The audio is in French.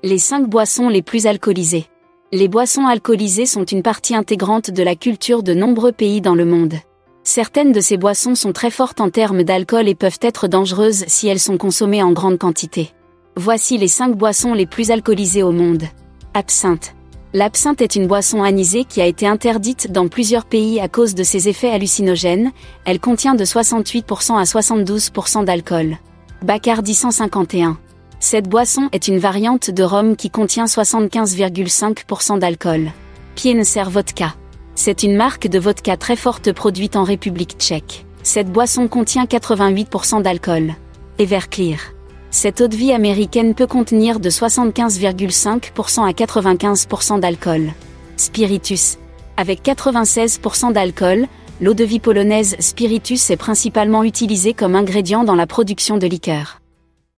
Les 5 boissons les plus alcoolisées. Les boissons alcoolisées sont une partie intégrante de la culture de nombreux pays dans le monde. Certaines de ces boissons sont très fortes en termes d'alcool et peuvent être dangereuses si elles sont consommées en grande quantité. Voici les 5 boissons les plus alcoolisées au monde. Absinthe. L'absinthe est une boisson anisée qui a été interdite dans plusieurs pays à cause de ses effets hallucinogènes. Elle contient de 68% à 72% d'alcool. Bacardi 151. Cette boisson est une variante de rhum qui contient 75,5% d'alcool. Piękne Vodka. C'est une marque de vodka très forte produite en République tchèque. Cette boisson contient 88% d'alcool. Everclear. Cette eau-de-vie américaine peut contenir de 75,5% à 95% d'alcool. Spiritus. Avec 96% d'alcool, l'eau-de-vie polonaise Spiritus est principalement utilisée comme ingrédient dans la production de liqueurs.